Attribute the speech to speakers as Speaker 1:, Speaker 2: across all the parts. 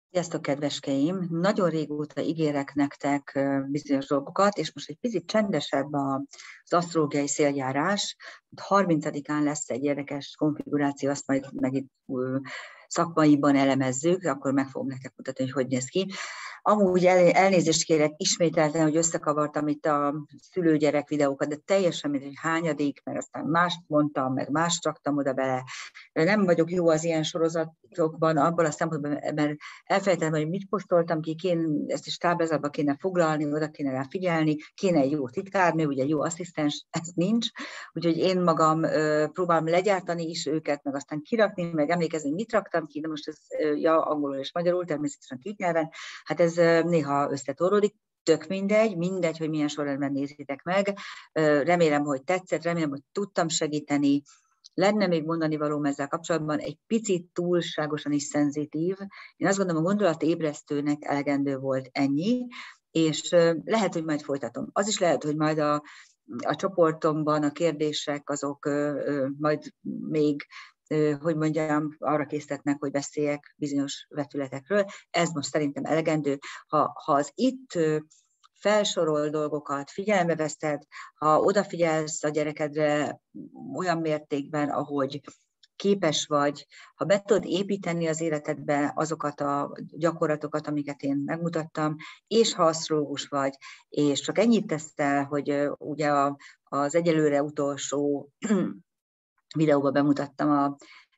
Speaker 1: Sziasztok, kedveskeim! Nagyon régóta ígérek nektek bizonyos dolgokat, és most egy picit csendesebb az asztrológiai széljárás. 30-án lesz egy érdekes konfiguráció, azt majd megint szakmaiban elemezzük, akkor meg fogom nektek mutatni, hogy néz ki. Amúgy elnézést kérek ismételten, hogy összekavartam itt a szülőgyerek videókat, de teljesen mindegy, hogy hányadik, mert aztán mást mondtam, meg mást raktam oda bele. Nem vagyok jó az ilyen sorozatokban, abban a szempontból, mert elfelejtettem, hogy mit posztoltam ki, ezt is táblázatba kéne foglalni, oda kéne rá figyelni, kéne egy jó titkárnő, ugye jó asszisztens, ez nincs. Úgyhogy én magam próbálom legyártani is őket, meg aztán kirakni, meg emlékezni, mit raktam ki, de most ez angolul és magyarul, természetesen két nyelven, hát ez néha összetorlódik. Tök mindegy, hogy milyen sorrendben nézitek meg. Remélem, hogy tetszett, remélem, hogy tudtam segíteni. Lenne még mondani valóm ezzel kapcsolatban, egy picit túlságosan is szenzitív. Én azt gondolom, a gondolatébresztőnek elegendő volt ennyi, és lehet, hogy majd folytatom. Az is lehet, hogy majd a csoportomban a kérdések azok majd még, hogy mondjam, arra késztetnek, hogy beszéljek bizonyos vetületekről. Ez most szerintem elegendő. Ha az itt felsorol dolgokat, figyelembe veszed, ha odafigyelsz a gyerekedre olyan mértékben, ahogy képes vagy, ha be tudod építeni az életedbe azokat a gyakorlatokat, amiket én megmutattam, és ha asztrológus vagy, és csak ennyit teszel, hogy ugye az egyelőre utolsó videóban bemutattam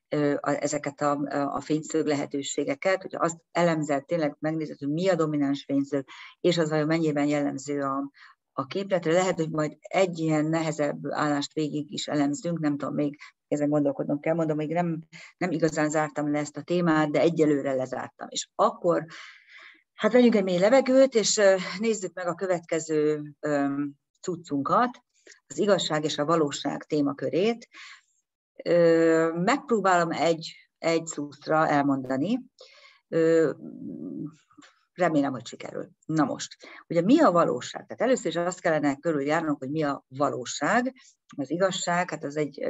Speaker 1: ezeket a fényszög lehetőségeket, hogy azt elemzed, tényleg megnézed, hogy mi a domináns fényszög, és az vajon mennyiben jellemző a képletre. Lehet, hogy majd egy ilyen nehezebb állást végig is elemzünk, nem tudom, még ezen gondolkodnom kell, mondom, még nem igazán zártam le ezt a témát, de egyelőre lezártam. És akkor, hát vegyünk egy mély levegőt, és nézzük meg a következő cuccunkat, az igazság és a valóság témakörét. Megpróbálom egy szóra elmondani. Remélem, hogy sikerül. Na most, ugye mi a valóság? Tehát először is azt kellene körüljárnunk, hogy mi a valóság. Az igazság, hát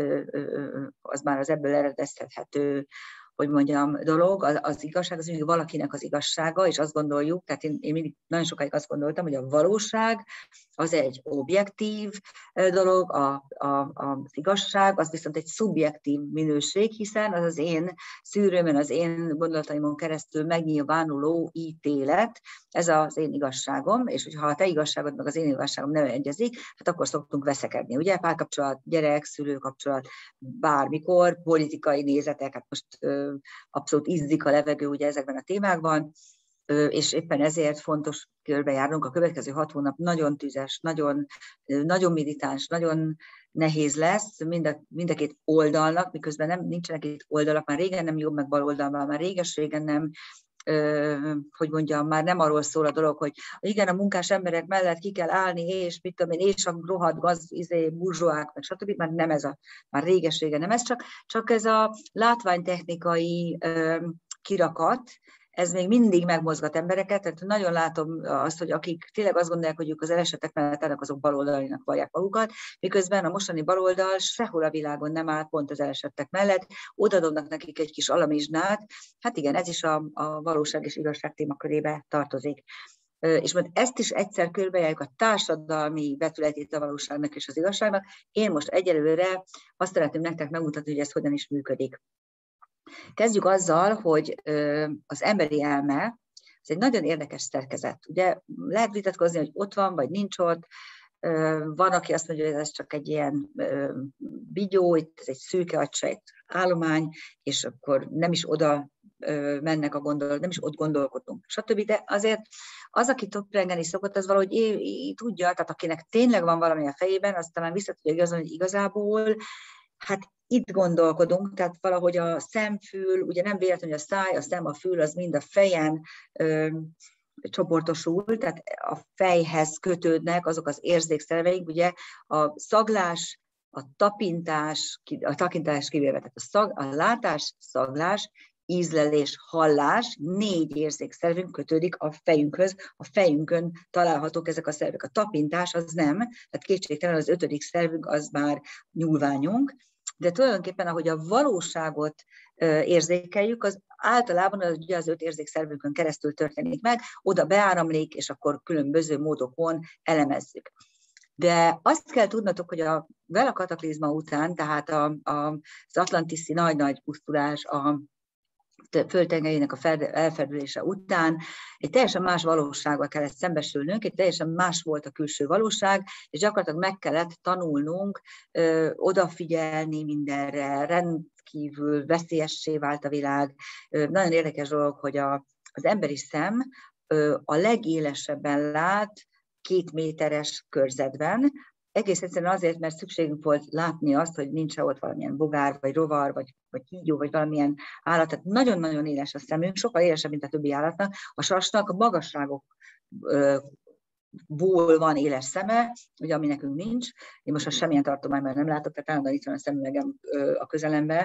Speaker 1: az már az ebből eredeztethető, hogy mondjam, dolog. Az igazság az mindig valakinek az igazsága, és azt gondoljuk, tehát én mindig nagyon sokáig azt gondoltam, hogy a valóság az egy objektív dolog, az igazság az viszont egy szubjektív minőség, hiszen az én szűrőmön, az én gondolataimon keresztül megnyilvánuló ítélet, ez az én igazságom, és hogyha a te igazságod meg az én igazságom nem egyezik, hát akkor szoktunk veszekedni, ugye? Párkapcsolat, gyerek, szülőkapcsolat, bármikor, politikai nézetek, hát most abszolút izzik a levegő ugye ezekben a témákban, és éppen ezért fontos körbejárnunk. A következő 6 hónap nagyon tüzes, nagyon militáns, nagyon nehéz lesz mind a két oldalnak, miközben nincsenek itt oldalak, már régen nem jobb meg bal oldalban, már régen nem, hogy mondjam, már nem arról szól a dolog, hogy igen, a munkás emberek mellett ki kell állni, és mit tudom én, és a rohadt burzsóák, meg stb. Már nem ez már régen nem ez, csak ez a látványtechnikai kirakat, ez még mindig megmozgat embereket, tehát nagyon látom azt, hogy akik tényleg azt gondolják, hogy ők az elesettek mellett állnak, azok baloldalinak vallják magukat, miközben a mostani baloldal sehol a világon nem áll pont az elesettek mellett, odadobnak nekik egy kis alamizsnát, hát igen, ez is a valóság és igazság témakörébe tartozik. És majd ezt is egyszer körbejárjuk a társadalmi vetületét a valóságnak és az igazságnak. Én most egyelőre azt szeretném nektek megmutatni, hogy ez hogyan is működik. Kezdjük azzal, hogy az emberi elme, ez egy nagyon érdekes szerkezet. Ugye lehet vitatkozni, hogy ott van, vagy nincs ott. Van, aki azt mondja, hogy ez csak egy ilyen bigyó, itt ez egy szűke agysejt állomány, és akkor nem is oda mennek a gondolatok, nem is ott gondolkodunk, stb. De azért az, aki töprengeni szokott, az valahogy tudja, tehát akinek tényleg van valami a fejében, az talán vissza tudja igazolni, hogy igazából hát itt gondolkodunk, tehát valahogy a szemfül, ugye nem véletlenül, hogy a száj, a szem, a fül, az mind a fejen csoportosul, tehát a fejhez kötődnek azok az érzékszerveink, ugye a szaglás, a tapintás kivéve, tehát a látás, szaglás, ízlelés, hallás, 4 érzékszervünk kötődik a fejünkhöz, a fejünkön találhatók ezek a szervek. A tapintás az nem, tehát kétségtelen az 5. szervünk az már nyúlványunk, de tulajdonképpen, ahogy a valóságot érzékeljük, az általában ugye az 5 érzékszervünkön keresztül történik meg, oda beáramlik, és akkor különböző módokon elemezzük. De azt kell tudnatok, hogy a Vela kataklizma után, tehát az atlantiszi nagy-nagy pusztulás, a földtengelyének a elferdülése után egy teljesen más valósággal kellett szembesülnünk, egy teljesen más volt a külső valóság, és gyakorlatilag meg kellett tanulnunk odafigyelni mindenre, rendkívül veszélyessé vált a világ. Nagyon érdekes dolog, hogy az emberi szem a legélesebben lát 2 méteres körzetben, egész egyszerűen azért, mert szükségünk volt látni azt, hogy nincs ott valamilyen bogár, vagy rovar, vagy kígyó, vagy valamilyen állat. Tehát nagyon-nagyon éles a szemünk, sokkal élesebb, mint a többi állatnak. A sasnak a magasságokból van éles szeme, ugye, ami nekünk nincs. Én most semmilyen tartományban nem látok, tehát állandóan itt van a szemüvegem a közelemben,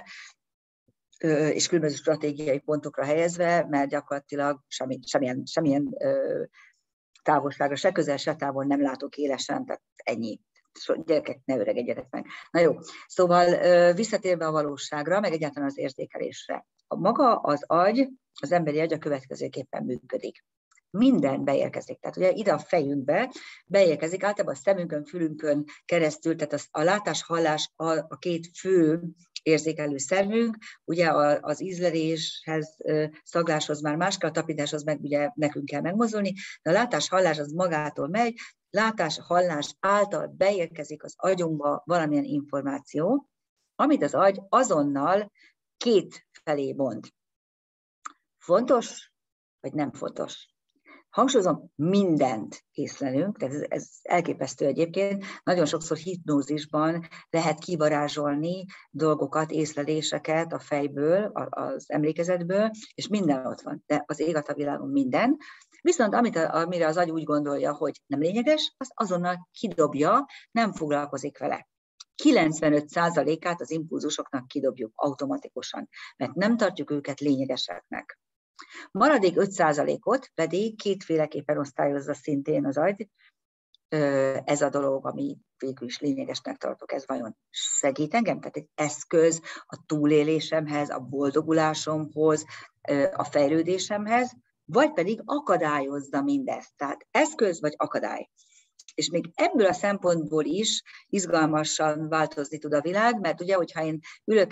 Speaker 1: és különböző stratégiai pontokra helyezve, mert gyakorlatilag semmilyen távolságra, se közel, se távol nem látok élesen, tehát ennyi. Gyerekek, ne öregedjetek meg. Na jó, szóval visszatérve a valóságra, meg egyáltalán az érzékelésre. Maga az agy, az emberi agy a következőképpen működik. Minden beérkezik. Tehát ugye ide a fejünkbe beérkezik, általában a szemünkön, fülünkön keresztül, tehát a látás-hallás a 2 fő érzékelő szervünk, ugye az ízleléshez, szagláshoz már más kell, a tapintáshoz meg ugye nekünk kell megmozdulni, de a látás-hallás az magától megy, látás-hallás által beérkezik az agyunkba valamilyen információ, amit az agy azonnal 2 felé bont. Fontos, vagy nem fontos? Hangsúlyozom, mindent észlelünk, tehát ez elképesztő egyébként. Nagyon sokszor hipnózisban lehet kivarázsolni dolgokat, észleléseket a fejből, az emlékezetből, és minden ott van. De az ég a világon minden. Viszont amire az agy úgy gondolja, hogy nem lényeges, azt azonnal kidobja, nem foglalkozik vele. 95%-át az impulzusoknak kidobjuk automatikusan, mert nem tartjuk őket lényegeseknek. Maradék 5%-ot pedig 2-féleképpen osztályozza szintén az agy. Ez a dolog, ami végül is lényegesnek tartok, ez vajon segít engem? Tehát egy eszköz a túlélésemhez, a boldogulásomhoz, a fejlődésemhez, vagy pedig akadályozza mindezt. Tehát eszköz vagy akadály. És még ebből a szempontból is izgalmasan változni tud a világ, mert ugye, hogyha én ülök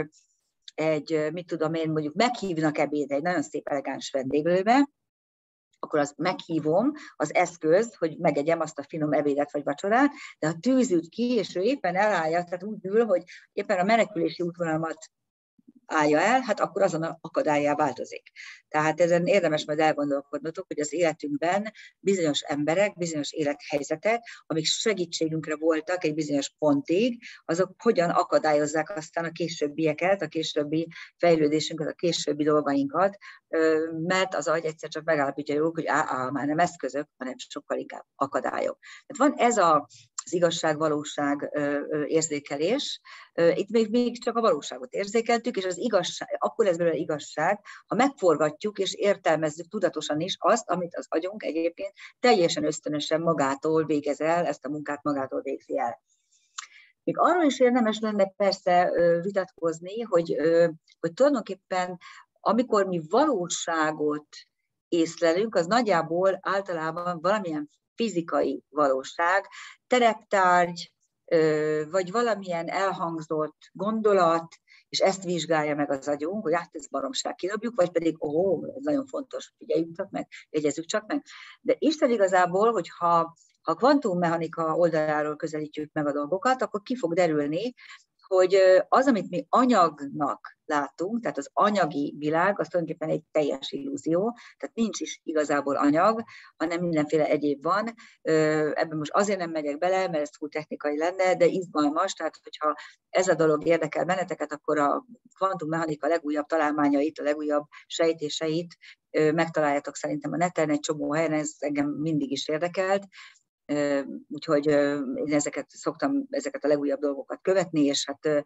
Speaker 1: mit tudom én, mondjuk meghívnak ebédre egy nagyon szép elegáns vendéglőbe, akkor azt meghívom, az eszköz, hogy megegyem azt a finom ebédet vagy vacsorát, de ha tűzült ki, és ő éppen elállja, tehát úgy ül, hogy éppen a menekülési útvonalamat állja el, hát akkor azon akadályá változik. Tehát ezen érdemes majd elgondolkodnotok, hogy az életünkben bizonyos emberek, bizonyos élethelyzetek, amik segítségünkre voltak egy bizonyos pontig, azok hogyan akadályozzák aztán a későbbieket, a későbbi fejlődésünket, a későbbi dolgainkat, mert az agy egyszer csak megállapítja jól, hogy már nem eszközök, hanem sokkal inkább akadályok. Tehát van ez az igazság-valóság érzékelés. Itt még csak a valóságot érzékeltük, és az igazság, akkor lesz belőle igazság, ha megforgatjuk és értelmezzük tudatosan is azt, amit az agyunk egyébként teljesen ösztönösen magától végez el, ezt a munkát magától végzi el. Még arról is érdemes lenne persze vitatkozni, hogy tulajdonképpen amikor mi valóságot észlelünk, az nagyjából általában valamilyen fizikai valóság, tereptárgy, vagy valamilyen elhangzott gondolat, és ezt vizsgálja meg az agyunk, hogy hát ez baromság, kidobjuk, vagy pedig, ez nagyon fontos, figyeljük csak meg, jegyezzük csak meg. De Isten igazából, hogyha a kvantummechanika oldaláról közelítjük meg a dolgokat, akkor ki fog derülni, hogy az, amit mi anyagnak látunk, tehát az anyagi világ, az tulajdonképpen egy teljes illúzió, tehát nincs is igazából anyag, hanem mindenféle egyéb van. Ebben most azért nem megyek bele, mert ez túl technikai lenne, de izgalmas, tehát hogyha ez a dolog érdekel benneteket, akkor a kvantummechanika legújabb találmányait, a legújabb sejtéseit megtaláljátok szerintem a neten, egy csomó helyen, ez engem mindig is érdekelt. Úgyhogy én szoktam ezeket a legújabb dolgokat követni, és hát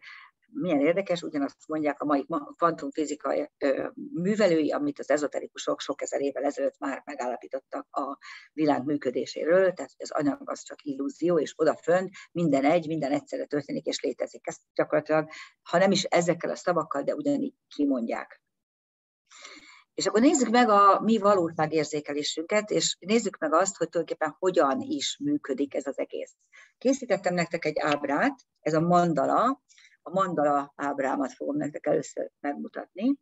Speaker 1: milyen érdekes, ugyanazt mondják a mai kvantumfizika művelői, amit az ezoterikusok sok ezer évvel ezelőtt már megállapítottak a világ működéséről, tehát az anyag az csak illúzió, és odafönt minden egyszerre történik és létezik. Ezt gyakorlatilag, ha nem is ezekkel a szavakkal, de ugyanígy kimondják. És akkor nézzük meg a mi valóságérzékelésünket, és nézzük meg azt, hogy tulajdonképpen hogyan is működik ez az egész. Készítettem nektek egy ábrát, ez a mandala. A mandala ábrámat fogom nektek először megmutatni,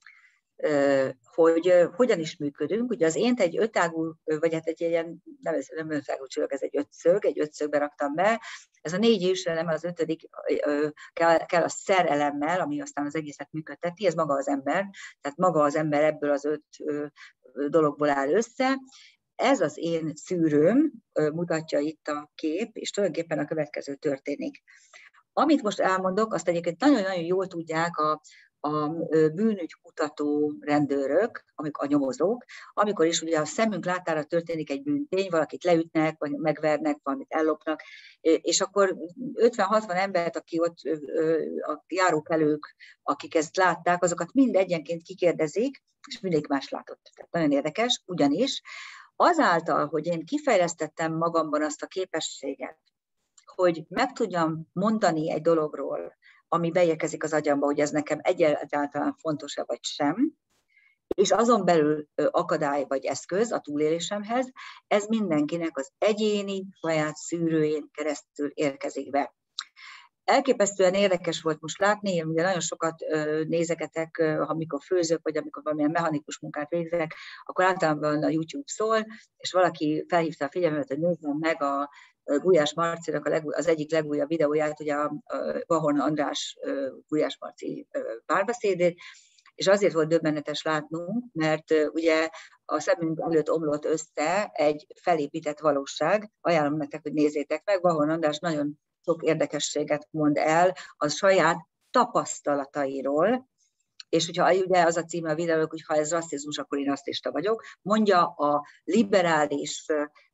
Speaker 1: hogy hogyan is működünk. Ugye az ént egy ötágú, vagy hát egy ilyen, nem ötágú csillag, ez egy ötszögbe raktam be. Ez a 4 őselem, az 5. kell a szerelemmel, ami aztán az egészet működteti, ez maga az ember, tehát maga az ember ebből az 5 dologból áll össze. Ez az én szűrőm, mutatja itt a kép, és tulajdonképpen a következő történik. Amit most elmondok, azt egyébként nagyon-nagyon jól tudják a bűnügykutató rendőrök, a nyomozók, amikor is ugye a szemünk látára történik egy bűntény, valakit leütnek, vagy megvernek, valamit ellopnak, és akkor 50-60 embert, aki ott a járókelők, akik ezt látták, azokat mind egyenként kikérdezik, és mindig más látott. Tehát nagyon érdekes, ugyanis azáltal, hogy én kifejlesztettem magamban azt a képességet, hogy meg tudjam mondani egy dologról, ami beérkezik az agyamba, hogy ez nekem egyáltalán fontos-e vagy sem, és azon belül akadály vagy eszköz a túlélésemhez, ez mindenkinek az egyéni saját szűrőjén keresztül érkezik be. Elképesztően érdekes volt most látni, én ugye nagyon sokat nézegetek, amikor főzök, vagy amikor valamilyen mechanikus munkát végzek, akkor általában a YouTube szól, és valaki felhívta a figyelmet, hogy nézzem meg a Gulyás Marcinak az egyik legújabb videóját, ugye a Vahorn András Gulyás Marci párbeszédét, és azért volt döbbenetes látnunk, mert ugye a szemünk előtt omlott össze egy felépített valóság. Ajánlom nektek, hogy nézzétek meg, Vahorn András nagyon sok érdekességet mond el a saját tapasztalatairól, és hogyha ugye az a címe a videónak, hogy ha ez rasszizmus, akkor én rasszista vagyok, mondja a liberális,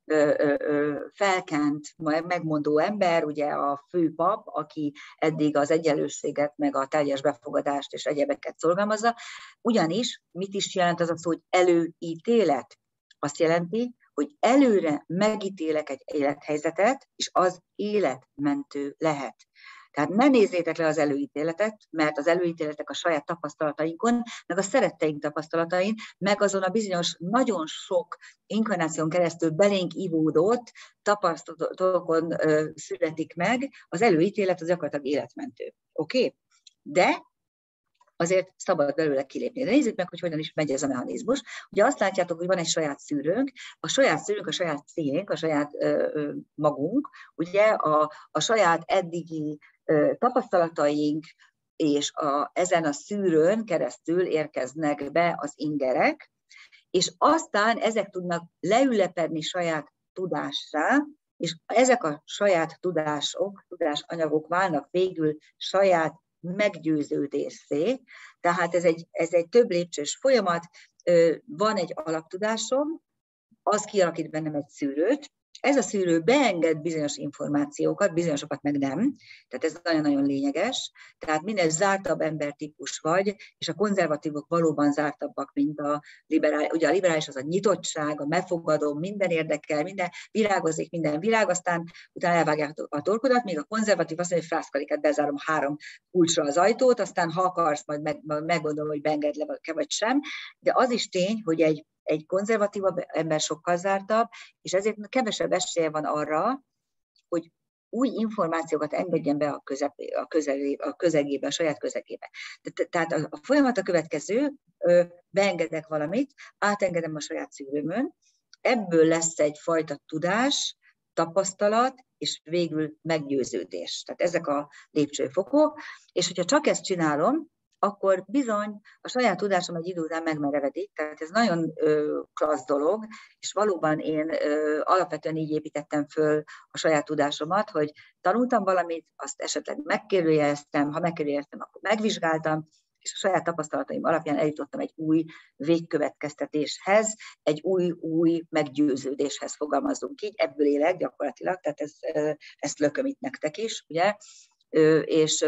Speaker 1: felkent, megmondó ember, ugye a főpap, aki eddig az egyenlőséget, meg a teljes befogadást és egyebeket szorgalmazza, ugyanis mit is jelent az a szó, hogy előítélet? Azt jelenti, hogy előre megítélek egy élethelyzetet, és az életmentő lehet. Tehát ne nézzétek le az előítéletet, mert az előítéletek a saját tapasztalatainkon, meg a szeretteink tapasztalatain, meg azon a bizonyos, nagyon sok inkarnáción keresztül belénk ivódott tapasztalatokon születik meg, az előítélet az gyakorlatilag életmentő. Oké? De azért szabad belőle kilépni. De nézzük meg, hogy hogyan is megy ez a mechanizmus. Ugye azt látjátok, hogy van egy saját szűrőnk, a saját színénk, a saját magunk, ugye a saját eddigi tapasztalataink, és ezen a szűrőn keresztül érkeznek be az ingerek, és aztán ezek tudnak leülepedni saját tudásra, és ezek a saját tudásanyagok válnak végül saját meggyőződéssé, tehát ez egy több lépcsős folyamat, van egy alaptudásom, az kialakít bennem egy szűrőt, ez a szűrő beenged bizonyos információkat, bizonyosokat meg nem, tehát ez nagyon-nagyon lényeges, tehát minél zártabb embertípus vagy, és a konzervatívok valóban zártabbak, mint a liberális. Ugye a liberális az a nyitottság, a befogadó, minden érdekel, minden virágozik, minden virág, aztán utána elvágják a torkodat, míg a konzervatív azt mondja, hogy frászkalikát bezárom 3 kulcsra az ajtót, aztán ha akarsz, majd meggondolom, hogy beenged le vagy sem, de az is tény, hogy egy konzervatívabb ember sokkal zártabb, és ezért kevesebb esélye van arra, hogy új információkat engedjen be a közegébe, a saját közegébe. Tehát a folyamat a következő, beengedek valamit, átengedem a saját szűrőmön, ebből lesz egyfajta tudás, tapasztalat, és végül meggyőződés. Tehát ezek a lépcsőfokok, és hogyha csak ezt csinálom, akkor bizony a saját tudásom egy idő után megmerevedik, tehát ez nagyon klassz dolog, és valóban én alapvetően így építettem föl a saját tudásomat, hogy tanultam valamit, azt esetleg megkérdőjeleztem, ha megkérdőjeleztem, akkor megvizsgáltam, és a saját tapasztalataim alapján eljutottam egy új végkövetkeztetéshez, egy új meggyőződéshez, fogalmazzunk így, ebből élek gyakorlatilag, tehát ezt lököm itt nektek is, ugye? és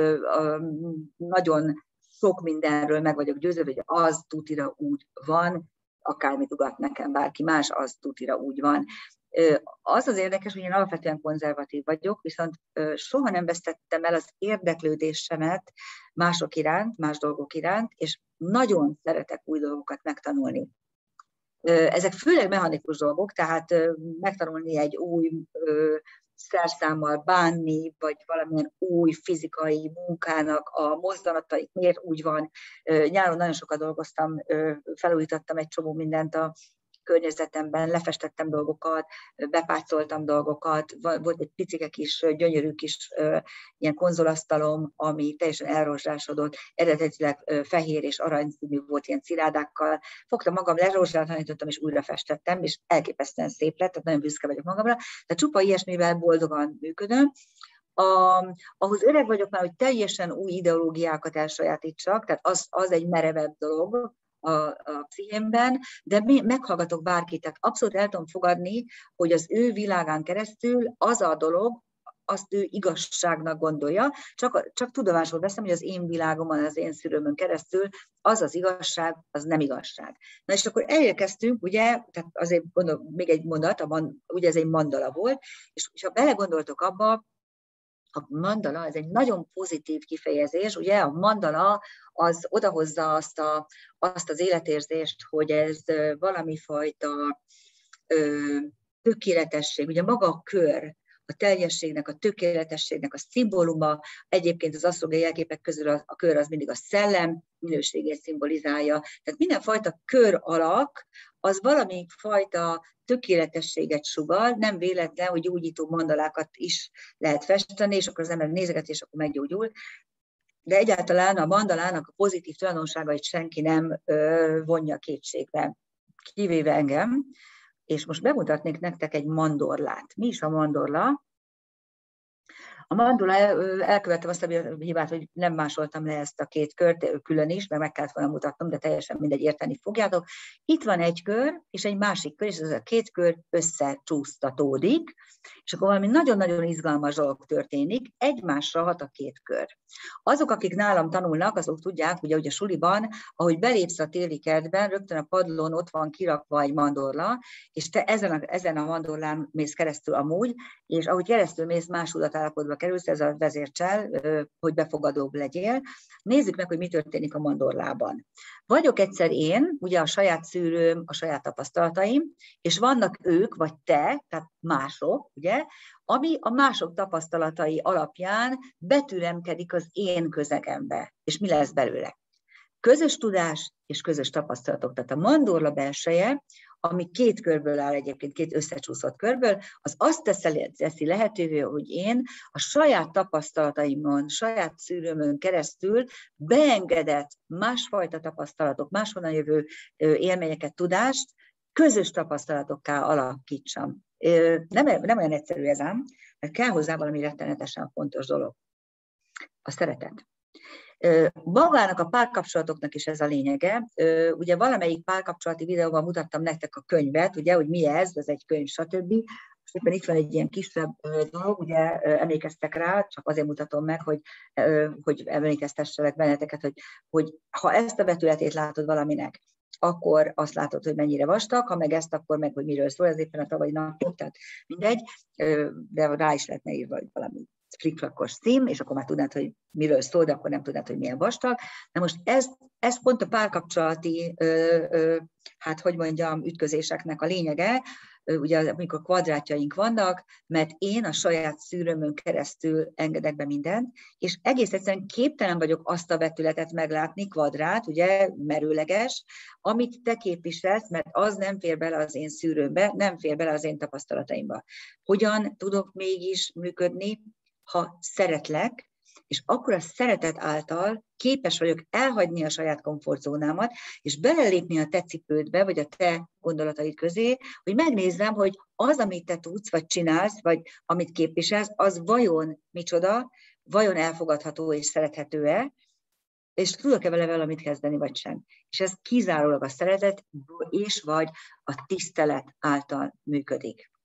Speaker 1: nagyon sok mindenről meg vagyok győződve, hogy az tutira úgy van, akármit ugat nekem bárki más, az tutira úgy van. Az az érdekes, hogy én alapvetően konzervatív vagyok, viszont soha nem vesztettem el az érdeklődésemet mások iránt, más dolgok iránt, és nagyon szeretek új dolgokat megtanulni. Ezek főleg mechanikus dolgok, tehát megtanulni egy új szerszámmal bánni, vagy valamilyen új fizikai munkának a mozdulatait miért úgy van. Nyáron nagyon sokat dolgoztam, felújítottam egy csomó mindent a környezetemben, lefestettem dolgokat, bepácoltam dolgokat, volt egy picike kis, gyönyörű kis ilyen konzolasztalom, ami teljesen elrozsdásodott, eredetileg fehér és aranyszínű volt ilyen cirádákkal. Fogtam magam, lerozsdálanítottam és újra festettem, és elképesztően szép lett, tehát nagyon büszke vagyok magamra. Tehát csupa ilyesmivel boldogan működöm. Ahhoz öreg vagyok már, hogy teljesen új ideológiákat elsajátítsak, tehát az egy merevebb dolog a pszichémben, de meghallgatok bárkit, tehát abszolút el tudom fogadni, hogy az ő világán keresztül az a dolog, azt ő igazságnak gondolja, csak tudomásul veszem, hogy az én világomon, az én szülőmön keresztül az az igazság, az nem igazság. Na és akkor elérkeztünk, ugye, tehát azért gondolom, még egy mondat, ugye ez egy mandala volt, és ha belegondoltok abba, a mandala, ez egy nagyon pozitív kifejezés, ugye a mandala az odahozza azt az életérzést, hogy ez valami fajta tökéletesség, ugye maga a kör, a teljességnek, a tökéletességnek a szimbóluma, egyébként az asztrológiai jelképek közül a kör az mindig a szellem minőségét szimbolizálja. Tehát mindenfajta kör alak, az valami fajta tökéletességet sugall, nem véletlen, hogy gyógyító mandalákat is lehet festeni, és akkor az ember nézegeti, és akkor meggyógyul. De egyáltalán a mandalának a pozitív tulajdonságait senki nem vonja kétségbe, kivéve engem. És most bemutatnék nektek egy mandorlát. Mi is a mandorla? A mandorla, elkövettem azt a hibát, hogy nem másoltam le ezt a két kört külön is, mert meg kellett volna mutatnom, de teljesen mindegy, érteni fogjátok. Itt van egy kör, és egy másik kör, és ez a két kör összecsúsztatódik, és akkor valami nagyon-nagyon izgalmas dolog történik, egymásra hat a két kör. Azok, akik nálam tanulnak, azok tudják, ugye, hogy a suliban, ahogy belépsz a téli kertben, rögtön a padlón ott van kirakva egy mandorla, és te ezen a mandorlán mész keresztül amúgy, és ahogy keresztül mész, más tudatállapotba kerülsz, ez a vezércsel, hogy befogadóbb legyél. Nézzük meg, hogy mi történik a mandorlában. Vagyok egyszer én, ugye a saját szűrőm, a saját tapasztalataim, és vannak ők, vagy te, tehát mások, ugye, ami a mások tapasztalatai alapján betüremkedik az én közegembe. És mi lesz belőle? Közös tudás és közös tapasztalatok. Tehát a mandorla belseje, ami két körből áll egyébként, két összecsúszott körből, az azt teszi lehetővé, hogy én a saját tapasztalataimon, saját szűrőmön keresztül beengedett másfajta tapasztalatok, máshonnan jövő élményeket, tudást közös tapasztalatokká alakítsam. Nem olyan egyszerű ez ám, mert kell hozzá valami rettenetesen fontos dolog. A szeretet. Magának a párkapcsolatoknak is ez a lényege. Ugye valamelyik párkapcsolati videóban mutattam nektek a könyvet, ugye, hogy mi ez egy könyv, stb. Éppen itt van egy ilyen kisebb dolog, ugye emlékeztek rá, csak azért mutatom meg, hogy emlékeztesselek benneteket, hogy ha ezt a vetületét látod valaminek, akkor azt látod, hogy mennyire vastag, ha meg ezt, akkor meg, hogy miről szól, ez éppen a tavalyi napok, tehát mindegy, de rá is lehetne írva, hogy valami fliklakos cím, és akkor már tudnád, hogy miről szól, de akkor nem tudnád, hogy milyen vastag. Na most ez pont a párkapcsolati, hát hogy mondjam, ütközéseknek a lényege, ugye amikor kvadrátjaink vannak, mert én a saját szűrőmön keresztül engedek be mindent, és egész egyszerűen képtelen vagyok azt a vetületet meglátni, kvadrát, ugye merőleges, amit te képviselsz, mert az nem fér bele az én szűrőmbe, nem fér bele az én tapasztalataimba. Hogyan tudok mégis működni, ha szeretlek, és akkor a szeretet által képes vagyok elhagyni a saját komfortzónámat, és belelépni a te cipődbe, vagy a te gondolataid közé, hogy megnézzem, hogy az, amit te tudsz, vagy csinálsz, vagy amit képviselsz, az vajon micsoda, vajon elfogadható és szerethető-e, és tudok-e vele valamit kezdeni, vagy sem. És ez kizárólag a szeretet és vagy a tisztelet által működik.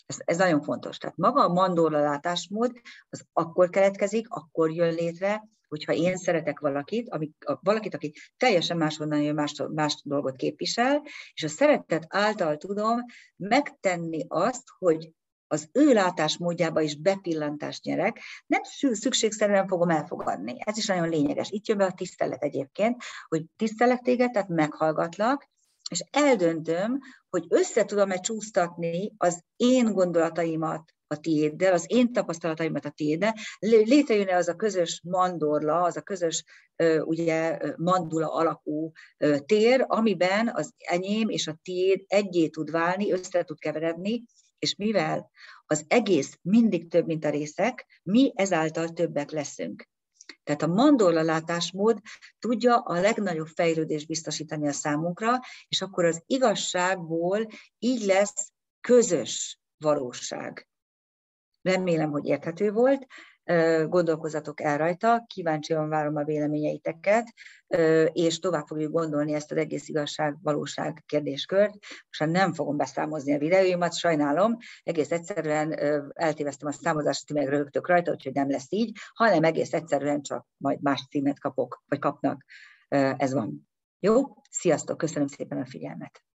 Speaker 1: Ez nagyon fontos. Tehát maga a mandorla látásmód az akkor keletkezik, akkor jön létre, hogyha én szeretek valakit, aki teljesen máshonnan jön, más dolgot képvisel, és a szeretet által tudom megtenni azt, hogy az ő látásmódjába is bepillantást nyerek, nem szükségszerűen fogom elfogadni. Ez is nagyon lényeges. Itt jön be a tisztelet egyébként, hogy tisztelek téged, tehát meghallgatlak, és eldöntöm, hogy össze tudom-e csúsztatni az én gondolataimat a tiéddel, az én tapasztalataimat a tiéddel, létrejön-e az a közös mandorla, az a közös ugye, mandula alakú tér, amiben az enyém és a tiéd egyé tud válni, össze tud keveredni, és mivel az egész mindig több, mint a részek, mi ezáltal többek leszünk. Tehát a mandorla látásmód tudja a legnagyobb fejlődést biztosítani a számunkra, és akkor az igazságból így lesz közös valóság. Remélem, hogy érthető volt, gondolkozzatok el rajta, kíváncsian várom a véleményeiteket, és tovább fogjuk gondolni ezt az egész igazság-valóság kérdéskört. Most nem fogom beszámozni a videóimat, sajnálom, egész egyszerűen eltéveztem a számozást, ti meg rögtök rajta, úgyhogy nem lesz így, hanem egész egyszerűen csak majd más címet kapok, vagy kapnak. Ez van. Jó? Sziasztok, köszönöm szépen a figyelmet!